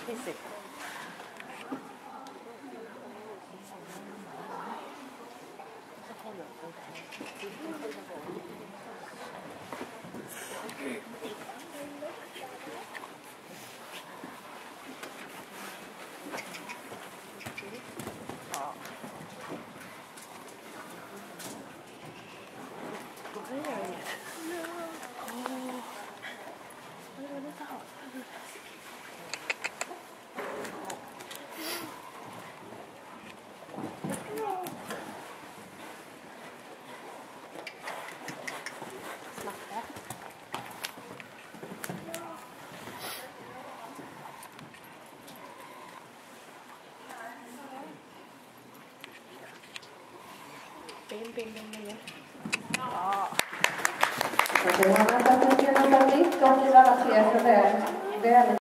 pissigt. Ping. Ja. Så det var nästan 20 minuter, och det var alla tre för väl.